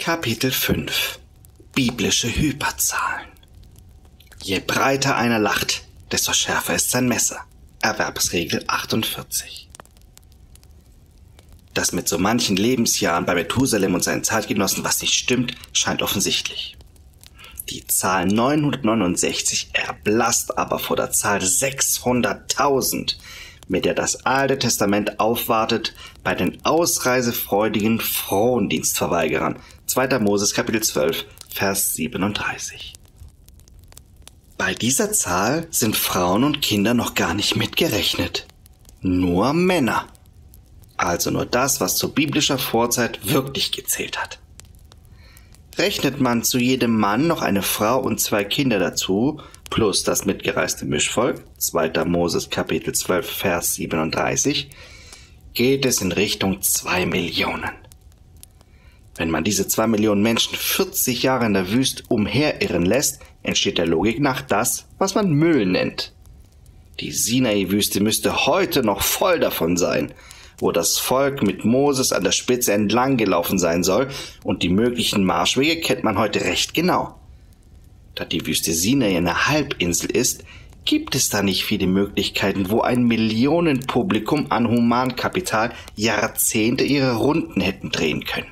Kapitel 5 Biblische Hyperzahlen. Je breiter einer lacht, desto schärfer ist sein Messer. Erwerbsregel 48. Dass mit so manchen Lebensjahren bei Methusalem und seinen Zeitgenossen was nicht stimmt, scheint offensichtlich. Die Zahl 969 erblasst aber vor der Zahl 600.000, mit der das Alte Testament aufwartet bei den ausreisefreudigen Frondienstverweigerern. 2. Moses Kapitel 12, Vers 37. Bei dieser Zahl sind Frauen und Kinder noch gar nicht mitgerechnet. Nur Männer. Also nur das, was zu biblischer Vorzeit wirklich gezählt hat. Rechnet man zu jedem Mann noch eine Frau und 2 Kinder dazu, plus das mitgereiste Mischvolk, 2. Moses Kapitel 12, Vers 37, geht es in Richtung 2 Millionen. Wenn man diese 2 Millionen Menschen 40 Jahre in der Wüste umherirren lässt, entsteht der Logik nach das, was man Müll nennt. Die Sinai-Wüste müsste heute noch voll davon sein, wo das Volk mit Moses an der Spitze entlang gelaufen sein soll, und die möglichen Marschwege kennt man heute recht genau. Da die Wüste Sinai eine Halbinsel ist, gibt es da nicht viele Möglichkeiten, wo ein Millionenpublikum an Humankapital Jahrzehnte ihre Runden hätten drehen können.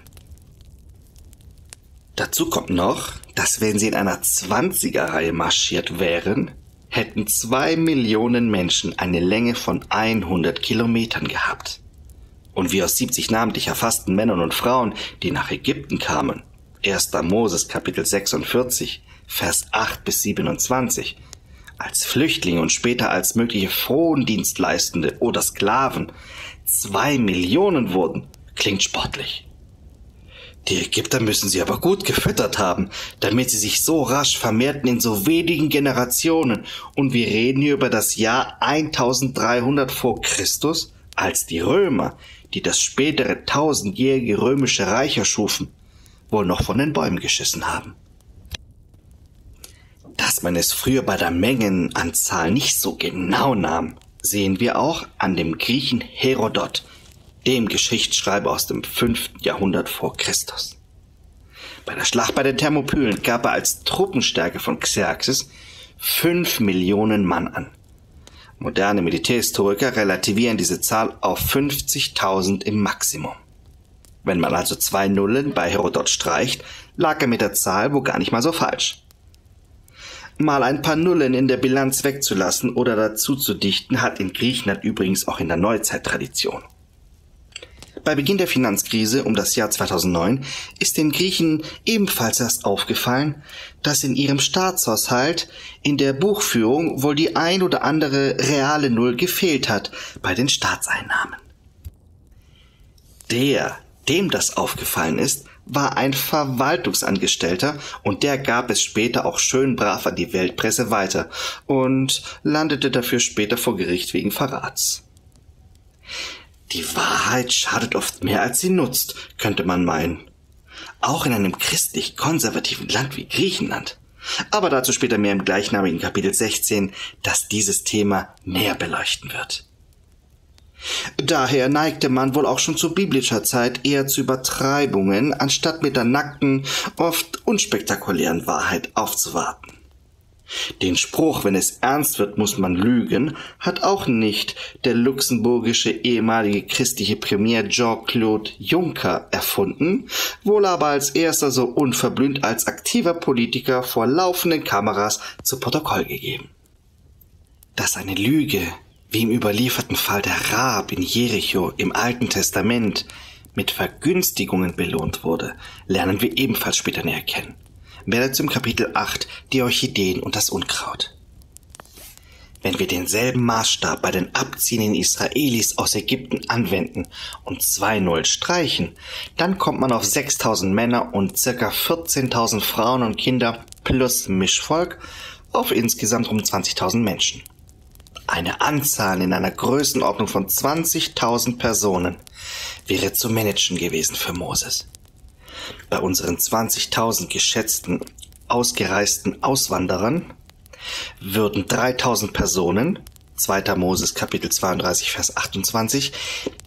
Dazu kommt noch, dass wenn sie in einer 20er-Reihe marschiert wären, hätten 2 Millionen Menschen eine Länge von 100 Kilometern gehabt. Und wie aus 70 namentlich erfassten Männern und Frauen, die nach Ägypten kamen, 1. Moses Kapitel 46, Vers 8 bis 27, als Flüchtlinge und später als mögliche Frondienstleistende oder Sklaven 2 Millionen wurden, klingt sportlich. Die Ägypter müssen sie aber gut gefüttert haben, damit sie sich so rasch vermehrten in so wenigen Generationen. Und wir reden hier über das Jahr 1300 vor Christus, als die Römer, die das spätere 1000-jährige römische Reich erschufen, wohl noch von den Bäumen geschissen haben. Dass man es früher bei der Mengenanzahl nicht so genau nahm, sehen wir auch an dem Griechen Herodot, dem Geschichtsschreiber aus dem 5. Jahrhundert vor Christus. Bei der Schlacht bei den Thermopylen gab er als Truppenstärke von Xerxes 5 Millionen Mann an. Moderne Militärhistoriker relativieren diese Zahl auf 50.000 im Maximum. Wenn man also 2 Nullen bei Herodot streicht, lag er mit der Zahl wohl gar nicht mal so falsch. Mal ein paar Nullen in der Bilanz wegzulassen oder dazu zu dichten, hat in Griechenland übrigens auch in der Neuzeit Tradition. Bei Beginn der Finanzkrise um das Jahr 2009 ist den Griechen ebenfalls erst aufgefallen, dass in ihrem Staatshaushalt in der Buchführung wohl die ein oder andere reale Null gefehlt hat bei den Staatseinnahmen. Dem das aufgefallen ist, war ein Verwaltungsangestellter, und der gab es später auch schön brav an die Weltpresse weiter und landete dafür später vor Gericht wegen Verrats. Die Wahrheit schadet oft mehr, als sie nutzt, könnte man meinen. Auch in einem christlich-konservativen Land wie Griechenland. Aber dazu später mehr im gleichnamigen Kapitel 16, das dieses Thema näher beleuchten wird. Daher neigte man wohl auch schon zu biblischer Zeit eher zu Übertreibungen, anstatt mit der nackten, oft unspektakulären Wahrheit aufzuwarten. Den Spruch, wenn es ernst wird, muss man lügen, hat auch nicht der luxemburgische ehemalige christliche Premier Jean-Claude Juncker erfunden, wohl aber als erster so unverblümt als aktiver Politiker vor laufenden Kameras zu Protokoll gegeben. Dass eine Lüge, wie im überlieferten Fall der Rahab in Jericho im Alten Testament, mit Vergünstigungen belohnt wurde, lernen wir ebenfalls später näher kennen. Mehr dazu im Kapitel 8, die Orchideen und das Unkraut. Wenn wir denselben Maßstab bei den abziehenden Israelis aus Ägypten anwenden und 2 Nullen streichen, dann kommt man auf 6.000 Männer und ca. 14.000 Frauen und Kinder plus Mischvolk auf insgesamt um 20.000 Menschen. Eine Anzahl in einer Größenordnung von 20.000 Personen wäre zu managen gewesen für Moses. Bei unseren 20.000 geschätzten ausgereisten Auswanderern würden 3.000 Personen, 2. Moses Kapitel 32, Vers 28, die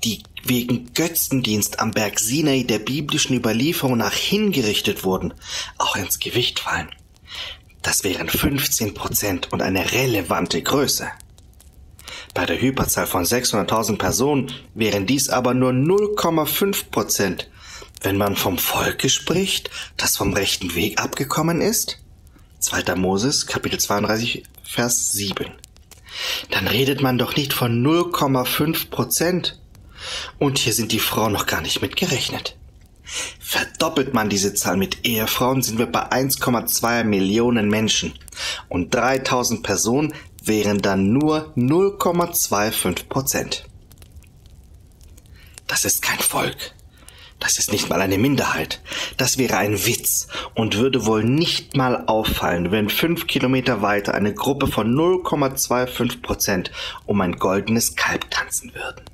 wegen Götzendienst am Berg Sinai der biblischen Überlieferung nach hingerichtet wurden, auch ins Gewicht fallen. Das wären 15% und eine relevante Größe. Bei der Hyperzahl von 600.000 Personen wären dies aber nur 0,5%, wenn man vom Volke spricht, das vom rechten Weg abgekommen ist. 2. Moses, Kapitel 32, Vers 7. Dann redet man doch nicht von 0,5%. Und hier sind die Frauen noch gar nicht mitgerechnet. Verdoppelt man diese Zahl mit Ehefrauen, sind wir bei 1,2 Millionen Menschen. Und 3.000 Personen wären dann nur 0,25%. Das ist kein Volk. Das ist nicht mal eine Minderheit. Das wäre ein Witz und würde wohl nicht mal auffallen, wenn 5 Kilometer weiter eine Gruppe von 0,25% um ein goldenes Kalb tanzen würden.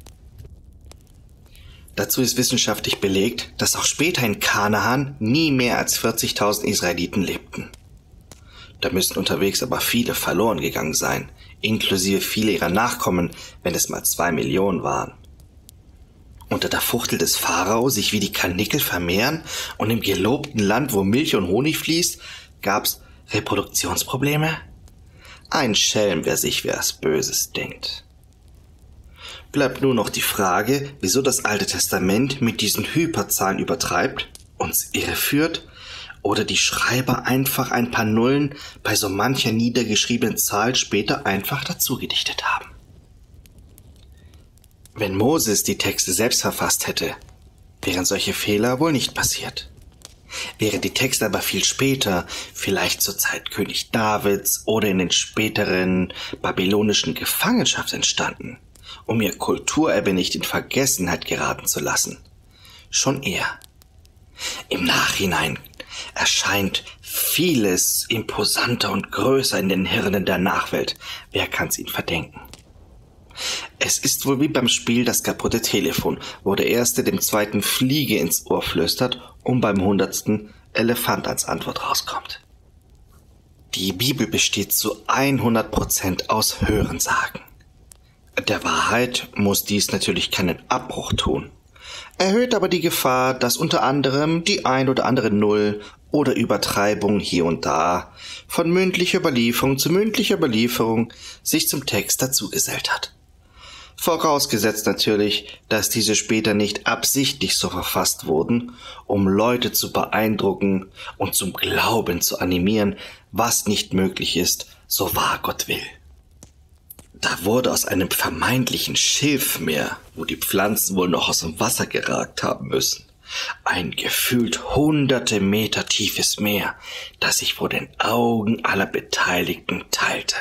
Dazu ist wissenschaftlich belegt, dass auch später in Kanaan nie mehr als 40.000 Israeliten lebten. Da müssen unterwegs aber viele verloren gegangen sein, inklusive viele ihrer Nachkommen, wenn es mal 2 Millionen waren. Unter der Fuchtel des Pharao sich wie die Karnickel vermehren und im gelobten Land, wo Milch und Honig fließt, gab's Reproduktionsprobleme? Ein Schelm, wer sich was Böses denkt. Bleibt nur noch die Frage, wieso das Alte Testament mit diesen Hyperzahlen übertreibt, uns irreführt, oder die Schreiber einfach ein paar Nullen bei so mancher niedergeschriebenen Zahl später einfach dazugedichtet haben. Wenn Moses die Texte selbst verfasst hätte, wären solche Fehler wohl nicht passiert. Wären die Texte aber viel später, vielleicht zur Zeit König Davids oder in den späteren babylonischen Gefangenschaft entstanden, um ihr Kulturerbe nicht in Vergessenheit geraten zu lassen, schon eher. Im Nachhinein erscheint vieles imposanter und größer in den Hirnen der Nachwelt. Wer kann's ihnen verdenken? Es ist wohl wie beim Spiel das kaputte Telefon, wo der Erste dem Zweiten Fliege ins Ohr flüstert und beim 100. Elefant als Antwort rauskommt. Die Bibel besteht zu 100% aus Hörensagen. Der Wahrheit muss dies natürlich keinen Abbruch tun, erhöht aber die Gefahr, dass unter anderem die ein oder andere Null oder Übertreibung hier und da von mündlicher Überlieferung zu mündlicher Überlieferung sich zum Text dazugesellt hat. Vorausgesetzt natürlich, dass diese später nicht absichtlich so verfasst wurden, um Leute zu beeindrucken und zum Glauben zu animieren, was nicht möglich ist, so wahr Gott will. Da wurde aus einem vermeintlichen Schilfmeer, wo die Pflanzen wohl noch aus dem Wasser geragt haben müssen, ein gefühlt hunderte Meter tiefes Meer, das sich vor den Augen aller Beteiligten teilte.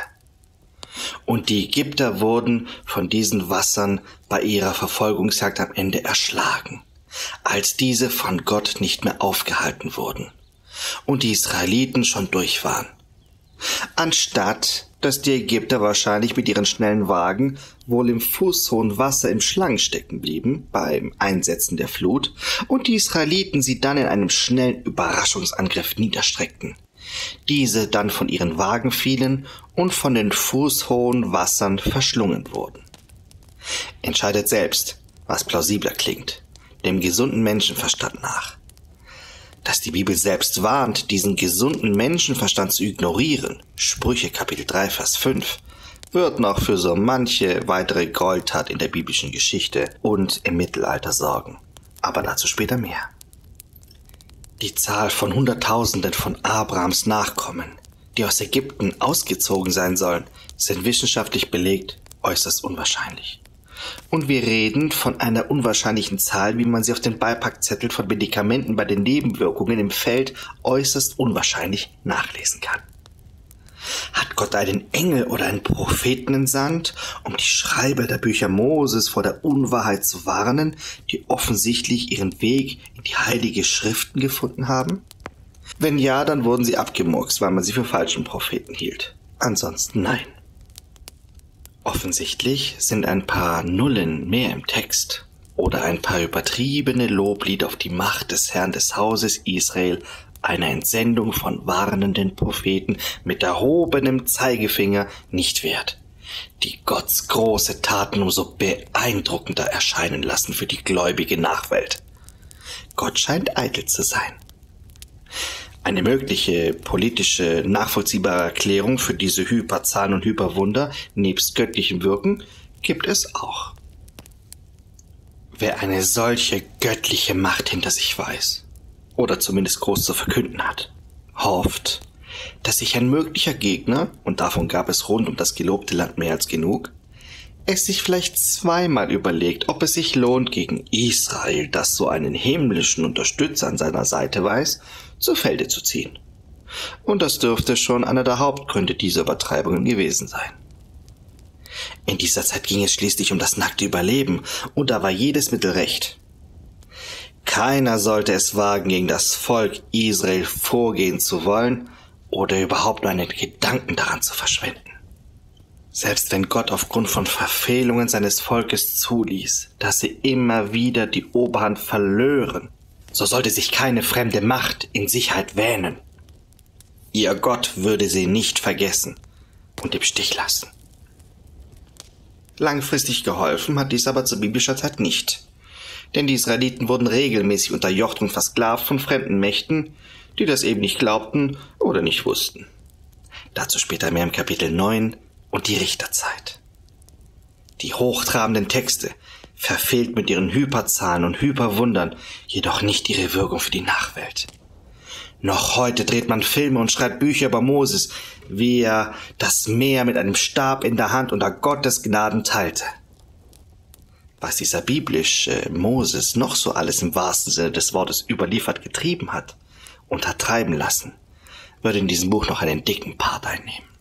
Und die Ägypter wurden von diesen Wassern bei ihrer Verfolgungsjagd am Ende erschlagen, als diese von Gott nicht mehr aufgehalten wurden und die Israeliten schon durch waren. Anstatt, dass die Ägypter wahrscheinlich mit ihren schnellen Wagen wohl im fußhohen Wasser im Schlamm stecken blieben beim Einsetzen der Flut und die Israeliten sie dann in einem schnellen Überraschungsangriff niederstreckten. Diese dann von ihren Wagen fielen und von den fußhohen Wassern verschlungen wurden. Entscheidet selbst, was plausibler klingt, dem gesunden Menschenverstand nach. Dass die Bibel selbst warnt, diesen gesunden Menschenverstand zu ignorieren, Sprüche Kapitel 3, Vers 5, wird noch für so manche weitere Gräueltat in der biblischen Geschichte und im Mittelalter sorgen. Aber dazu später mehr. Die Zahl von Hunderttausenden von Abrahams Nachkommen, die aus Ägypten ausgezogen sein sollen, sind wissenschaftlich belegt äußerst unwahrscheinlich. Und wir reden von einer unwahrscheinlichen Zahl, wie man sie auf den Beipackzetteln von Medikamenten bei den Nebenwirkungen im Feld äußerst unwahrscheinlich nachlesen kann. Hat Gott einen Engel oder einen Propheten entsandt, um die Schreiber der Bücher Moses vor der Unwahrheit zu warnen, die offensichtlich ihren Weg in die heilige Schriften gefunden haben? Wenn ja, dann wurden sie abgemurkst, weil man sie für falschen Propheten hielt. Ansonsten nein. Offensichtlich sind ein paar Nullen mehr im Text oder ein paar übertriebene Loblieder auf die Macht des Herrn des Hauses Israel eine Entsendung von warnenden Propheten mit erhobenem Zeigefinger nicht wert. die Gottes große Taten umso beeindruckender erscheinen lassen für die gläubige Nachwelt. Gott scheint eitel zu sein. Eine mögliche politische, nachvollziehbare Erklärung für diese Hyperzahlen und Hyperwunder nebst göttlichem Wirken gibt es auch. Wer eine solche göttliche Macht hinter sich weiß, oder zumindest groß zu verkünden hat, hofft, dass sich ein möglicher Gegner, und davon gab es rund um das gelobte Land mehr als genug, es sich vielleicht zweimal überlegt, ob es sich lohnt, gegen Israel, das so einen himmlischen Unterstützer an seiner Seite weiß, zu Felde zu ziehen. Und das dürfte schon einer der Hauptgründe dieser Übertreibungen gewesen sein. In dieser Zeit ging es schließlich um das nackte Überleben, und da war jedes Mittel recht. Keiner sollte es wagen, gegen das Volk Israel vorgehen zu wollen oder überhaupt nur einen Gedanken daran zu verschwenden. Selbst wenn Gott aufgrund von Verfehlungen seines Volkes zuließ, dass sie immer wieder die Oberhand verlören, so sollte sich keine fremde Macht in Sicherheit wähnen. Ihr Gott würde sie nicht vergessen und im Stich lassen. Langfristig geholfen hat dies aber zu biblischer Zeit nicht. Denn die Israeliten wurden regelmäßig unterjocht und versklavt von fremden Mächten, die das eben nicht glaubten oder nicht wussten. Dazu später mehr im Kapitel 9 und die Richterzeit. Die hochtrabenden Texte, verfehlt mit ihren Hyperzahlen und Hyperwundern, jedoch nicht ihre Wirkung für die Nachwelt. Noch heute dreht man Filme und schreibt Bücher über Moses, wie er das Meer mit einem Stab in der Hand unter Gottes Gnaden teilte. Was dieser biblische Moses noch so alles im wahrsten Sinne des Wortes überliefert getrieben hat und hat treiben lassen, würde in diesem Buch noch einen dicken Part einnehmen.